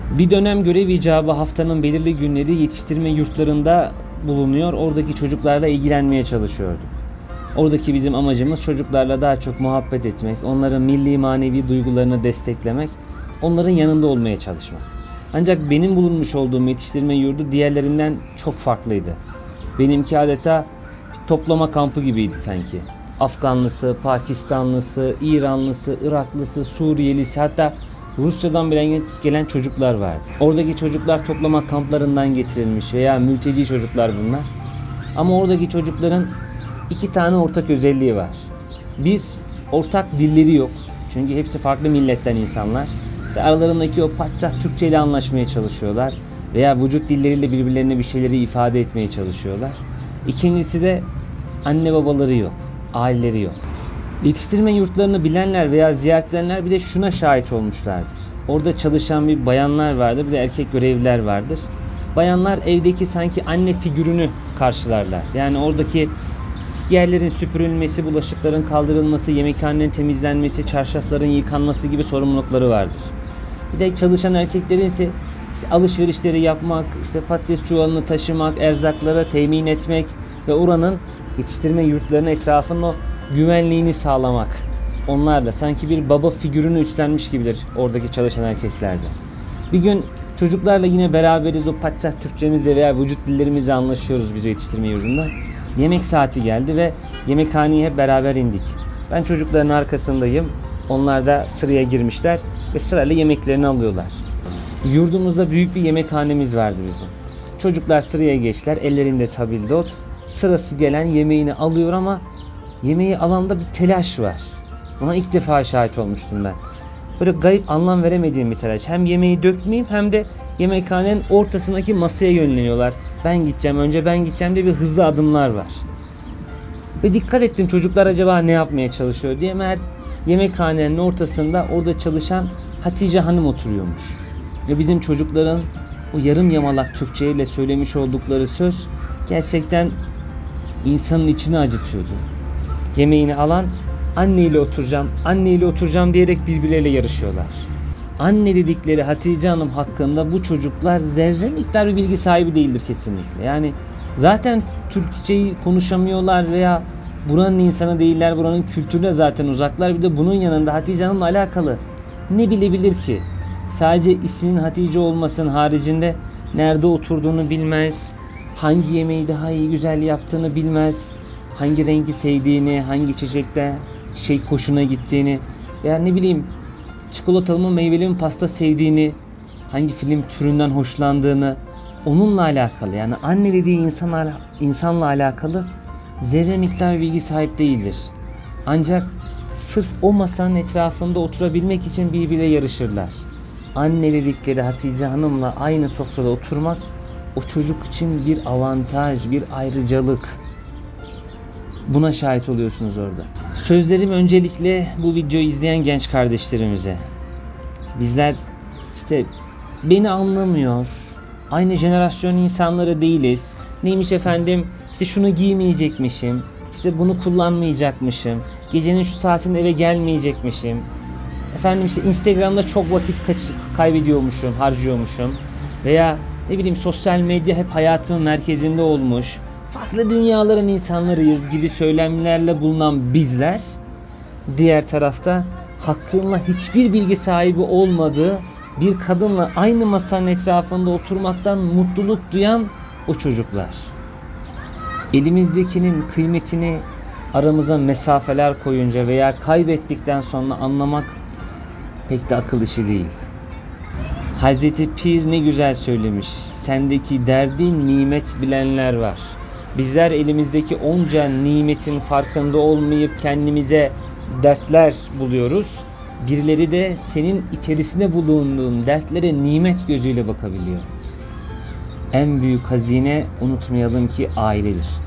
Bir dönem görev icabı haftanın belirli günleri yetiştirme yurtlarında bulunuyor. Oradaki çocuklarla ilgilenmeye çalışıyorduk. Oradaki bizim amacımız çocuklarla daha çok muhabbet etmek, onların milli manevi duygularını desteklemek, onların yanında olmaya çalışmak. Ancak benim bulunmuş olduğum yetiştirme yurdu diğerlerinden çok farklıydı. Benimki adeta bir toplama kampı gibiydi sanki. Afganlısı, Pakistanlısı, İranlısı, Iraklısı, Suriyelisi, hatta Rusya'dan bile gelen çocuklar vardı. Oradaki çocuklar toplama kamplarından getirilmiş veya mülteci çocuklar bunlar. Ama oradaki çocukların iki tane ortak özelliği var. Bir, ortak dilleri yok. Çünkü hepsi farklı milletten insanlar. Ve aralarındaki o patçak Türkçe ile anlaşmaya çalışıyorlar. Veya vücut dilleriyle birbirlerine bir şeyleri ifade etmeye çalışıyorlar. İkincisi de anne babaları yok. Aileleri yok. Yetiştirme yurtlarını bilenler veya ziyaret edenler bir de şuna şahit olmuşlardır. Orada çalışan bir bayanlar vardır, bir de erkek görevliler vardır. Bayanlar evdeki sanki anne figürünü karşılarlar. Yani oradaki yerlerin süpürülmesi, bulaşıkların kaldırılması, yemekhanenin temizlenmesi, çarşafların yıkanması gibi sorumlulukları vardır. Bir de çalışan erkeklerin ise işte alışverişleri yapmak, işte patates çuvalını taşımak, erzaklara temin etmek ve oranın yetiştirme yurtlarının etrafının o güvenliğini sağlamak. Onlarla sanki bir baba figürünü üstlenmiş gibidir oradaki çalışan erkeklerde. Bir gün çocuklarla yine beraberiz, o patçak Türkçemizle veya vücut dillerimizle anlaşıyoruz biz o yetiştirme yurdunda. Yemek saati geldi ve yemekhaneye hep beraber indik. Ben çocukların arkasındayım. Onlar da sıraya girmişler ve sırayla yemeklerini alıyorlar. Yurdumuzda büyük bir yemekhanemiz vardı bizim. Çocuklar sıraya geçtiler. Ellerinde tabildot. Sırası gelen yemeğini alıyor ama yemeği alanda bir telaş var. Buna ilk defa şahit olmuştum ben. Böyle garip, anlam veremediğim bir telaş. Hem yemeği dökmeyeyim hem de yemekhanenin ortasındaki masaya yönleniyorlar. Ben gideceğim, önce ben gideceğim diye bir hızlı adımlar var. Ve dikkat ettim, çocuklar acaba ne yapmaya çalışıyor diye. Meğer yemekhanenin ortasında orada çalışan Hatice Hanım oturuyormuş. Ve bizim çocukların o yarım yamalak Türkçe ile söylemiş oldukları söz gerçekten insanın içini acıtıyordu. Yemeğini alan anneyle oturacağım, anneyle oturacağım diyerek birbirleriyle yarışıyorlar. Anne dedikleri Hatice Hanım hakkında bu çocuklar zerre miktar bir bilgi sahibi değildir kesinlikle. Yani zaten Türkçeyi konuşamıyorlar veya buranın insanı değiller, buranın kültürüne zaten uzaklar. Bir de bunun yanında Hatice Hanım'la alakalı ne bilebilir ki? Sadece isminin Hatice olmasının haricinde nerede oturduğunu bilmez, hangi yemeği daha iyi güzel yaptığını bilmez, hangi rengi sevdiğini, hangi içecekte hoşuna gittiğini veya ne bileyim çikolatalı mı meyveli mi pasta sevdiğini, hangi film türünden hoşlandığını, onunla alakalı, yani anne dediği insanla alakalı zerre miktar bilgi sahip değildir. Ancak sırf o masanın etrafında oturabilmek için birbiriyle yarışırlar. Anne dedikleri Hatice Hanım'la aynı sofrada oturmak o çocuk için bir avantaj, bir ayrıcalık. Buna şahit oluyorsunuz orada. Sözlerim öncelikle bu videoyu izleyen genç kardeşlerimize. Bizler işte beni anlamıyor, aynı jenerasyon insanları değiliz. Neymiş efendim, işte şunu giymeyecekmişim, işte bunu kullanmayacakmışım, gecenin şu saatinde eve gelmeyecekmişim. Efendim işte Instagram'da çok vakit kaybediyormuşum, harcıyormuşum. Veya ne bileyim sosyal medya hep hayatımın merkezinde olmuş. Farklı dünyaların insanlarıyız gibi söylemlerle bulunan bizler, diğer tarafta hakkında hiçbir bilgi sahibi olmadığı bir kadınla aynı masanın etrafında oturmaktan mutluluk duyan o çocuklar. Elimizdekinin kıymetini aramıza mesafeler koyunca veya kaybettikten sonra anlamak pek de akıl işi değil. Hazreti Pir ne güzel söylemiş. Sendeki derdin nimet bilenler var. Bizler elimizdeki onca nimetin farkında olmayıp kendimize dertler buluyoruz. Birileri de senin içerisinde bulunduğun dertlere nimet gözüyle bakabiliyor. En büyük hazine, unutmayalım ki, ailedir.